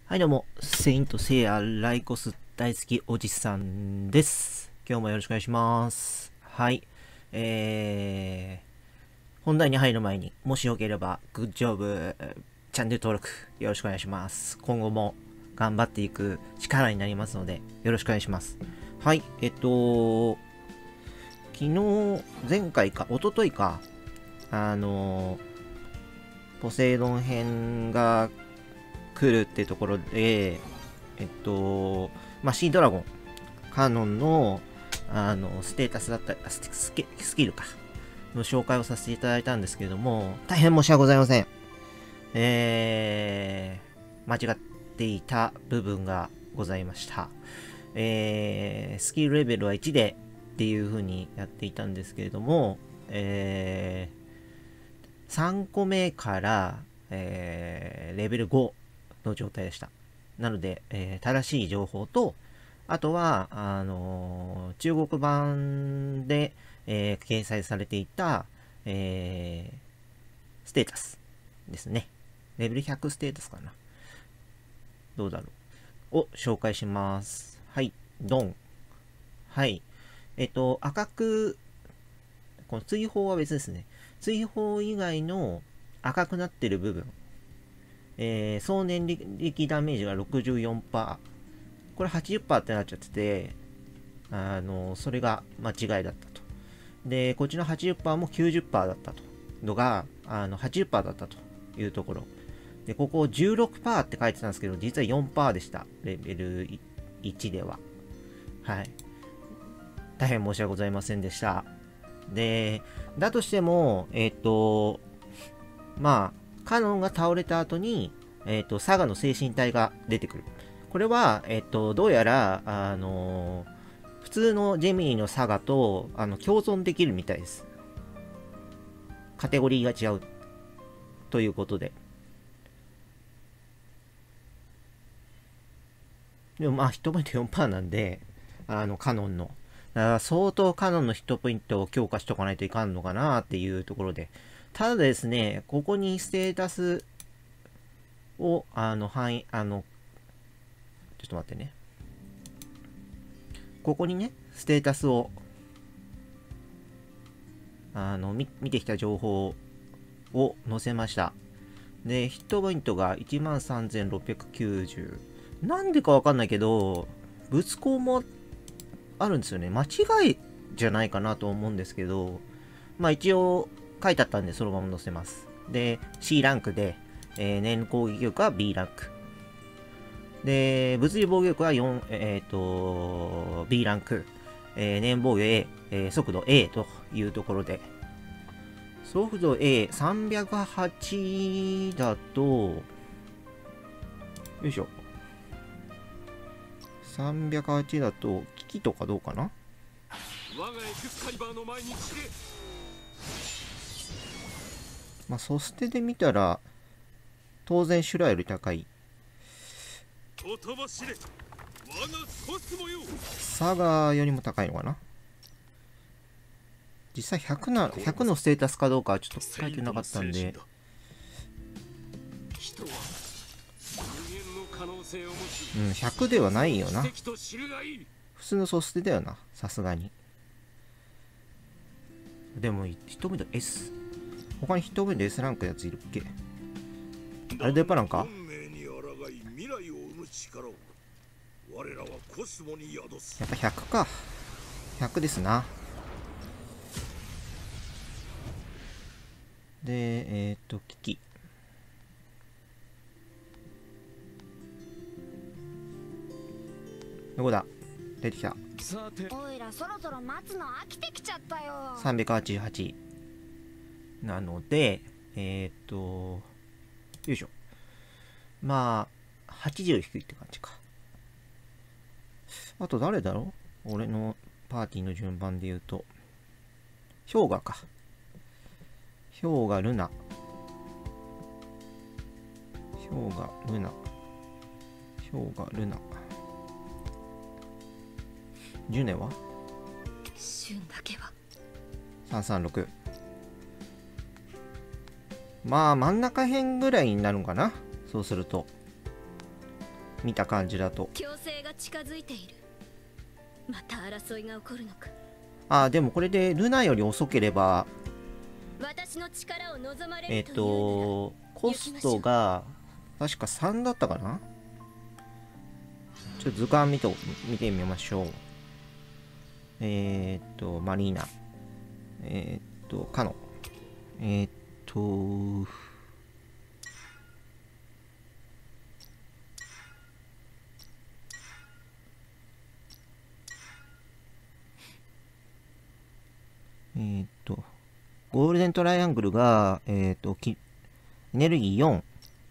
はいどうも、セイントセイヤライコス大好きおじさんです。今日もよろしくお願いします。はい。本題に入る前にもしよければ、グッジョブ、チャンネル登録よろしくお願いします。今後も頑張っていく力になりますので、よろしくお願いします。はい。昨日、前回か、一昨日か、ポセイドン編が来るっていうところで、シードラゴン、カノンの、ステータスだったり、スキルか、の紹介をさせていただいたんですけれども、大変申し訳ございません。間違っていた部分がございました。スキルレベルは1でっていう風にやっていたんですけれども、3個目から、レベル5の状態でした。なので、正しい情報と、あとは、中国版で、掲載されていた、ステータスですね。レベル100ステータスかな。どうだろう。を紹介します。はい、ドン。はい。赤く、この追放は別ですね。追放以外の赤くなってる部分。総年力ダメージが 64%。これ 80% ってなっちゃってて、それが間違いだったと。で、こっちの 80% も 90% だったと。のが、80% だったというところ。で、ここ 16% って書いてたんですけど、実は 4% でした。レベル1では。はい。大変申し訳ございませんでした。で、だとしても、カノンが倒れた後に、サガの精神体が出てくる。これは、どうやら、普通のジェミニのサガと、共存できるみたいです。カテゴリーが違う。ということで。でもヒットポイント 4% なんで、カノンの。だから相当カノンのヒットポイントを強化しとかないといかんのかなっていうところで。ただですね、ここにステータスを、ちょっと待ってね。ここにね、ステータスを、見てきた情報を載せました。で、ヒットポイントが 13,690。なんでかわかんないけど、物攻もあるんですよね。間違いじゃないかなと思うんですけど、一応書いてあったんでそのまま載せます。で、C ランクで、年攻撃力は B ランク。で、物理防御力はB ランク。年防御 A、速度 A というところで。速度 A308 だと、よいしょ。308だと、機器とかどうかな？我がエクスカリバーの前に散れ。ソステで見たら、当然シュラより高い。サガよりも高いのかな？実際100のステータスかどうかはちょっと書いてなかったんで。100ではないよな。普通のソステだよな、さすがに。でも、ヒットポイント S。他にヒットポイント S ランクのやついるっけ？あれデパランか？やっぱ100か。100ですな。で、機器。どこだ？出てきた。 おいらそろそろ待つの飽きてきちゃったよ。 388。なので、よいしょ。80より低いって感じか。あと誰だろう？俺のパーティーの順番で言うと。氷河か。氷河ルナ。氷河ルナ。氷河ルナ。10年は旬だけは 336。真ん中辺ぐらいになるのかな。そうすると見た感じだと。 強制が近づいている。また争いが起こるのか。 ああ、でもこれでルナより遅ければ、 私の力を望まれるというコストが確か3だったかな。ちょっと図鑑見てみましょう。マリーナ。カノ。ゴールデントライアングルが、エネルギー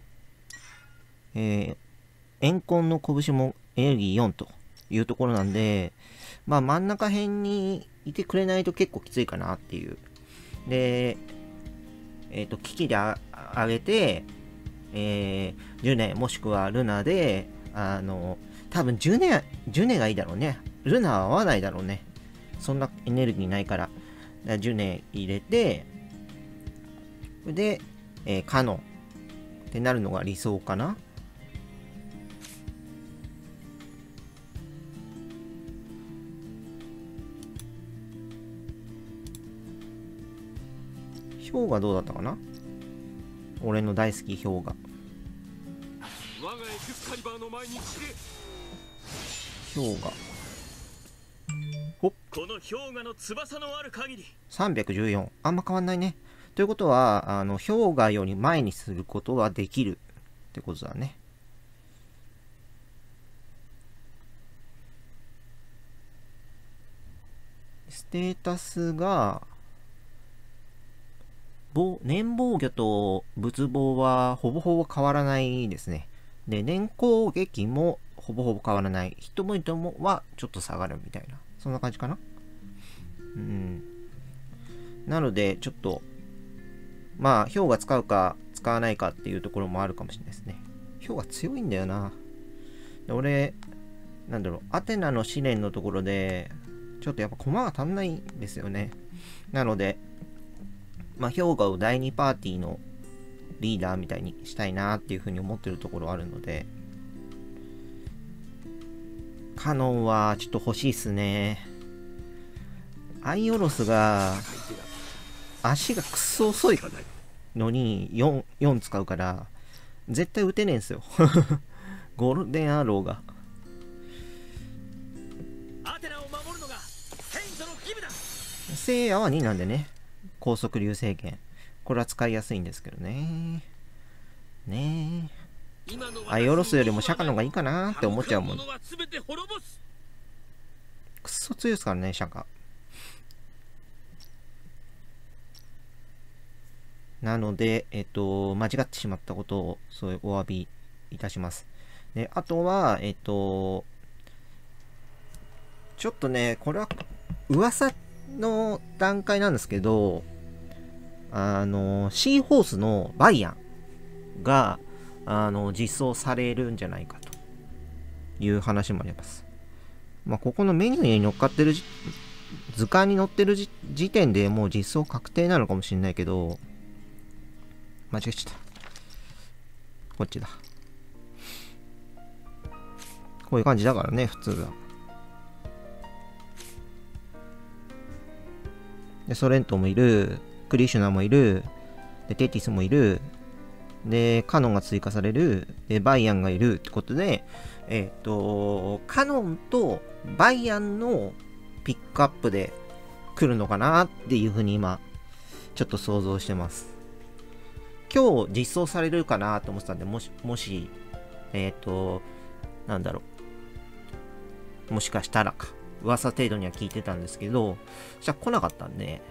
4、円魂の拳もエネルギー4というところなんで、まあ真ん中辺にいてくれないと結構きついかなっていう。で、機器で上げて、ジュネもしくはルナで、多分ジュネがいいだろうね。ルナは合わないだろうね。そんなエネルギーないから。ジュネ入れて、で、カノンってなるのが理想かな。ヒョウがどうだったかな。俺の大好きヒョウが。 我がエクスカリバーの前に散れ。 ヒョウがこの氷河の翼のある限り 314。あんま変わんないね。ということは、氷河より前にすることはできるってことだね。ステータスが、年防御と仏防はほぼほぼ変わらないですね。で、年攻撃もほぼほぼ変わらない。ヒットポイントもはちょっと下がるみたいな。そんな感じかな。なので、ちょっと、まあ、氷河使うか使わないかっていうところもあるかもしれないですね。氷河強いんだよな。で俺、なんだろう、アテナの試練のところで、ちょっとやっぱ駒が足んないんですよね。なので、まあ、氷河を第2パーティーのリーダーみたいにしたいなっていうふうに思ってるところあるので、カノンはちょっと欲しいっすね。アイオロスが足がくっそ遅いのに 4使うから絶対撃てねえんすよ。ゴールデンアローが。 アテナを守るのがセイントの義務だ。 聖夜は2なんでね。高速流星剣。これは使いやすいんですけどね。アイオロスよりもシャカの方がいいかなって思っちゃうもん。くっそ強いですからね、シャカ。なので、間違ってしまったことを、そういうお詫びいたします。で、あとは、ちょっとね、これは、噂の段階なんですけど、シーホースのバイアンが、実装されるんじゃないかという話もあります。まあ、ここのメニューに乗っかってる図鑑に載ってる時点でもう実装確定なのかもしれないけど、間違えちゃった。こっちだ。こういう感じだからね、普通は。で、ソレントもいる、クリシュナもいる、で、テティスもいる、で、カノンが追加される、で、バイアンがいるってことで、カノンとバイアンのピックアップで来るのかなっていうふうに今、ちょっと想像してます。今日実装されるかなと思ってたんで、もし、なんだろう。もしかしたらか。噂程度には聞いてたんですけど、そしたら来なかったんで、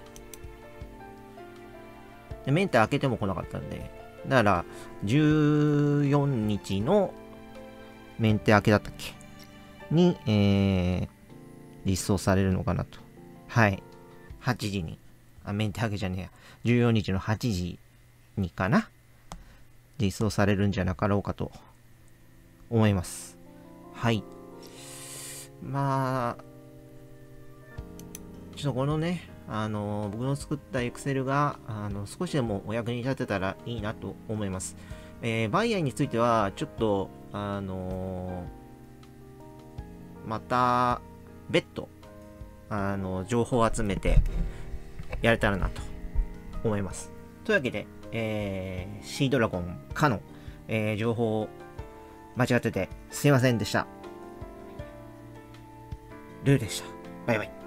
メンテ開けても来なかったんで、だから、14日のメンテ開けだったっけに、実装されるのかなと。はい。8時に。メンテ開けじゃねえや。14日の8時にかな。実装されるんじゃなかろうかと思います。はい。まあ、ちょっとこのね、僕の作った Excel が、少しでもお役に立てたらいいなと思います。バイアンについては、ちょっと、 また別途情報を集めてやれたらなと思います。というわけで、シードラゴンかの、情報を間違っててすいませんでした。ルーでした。バイバイ。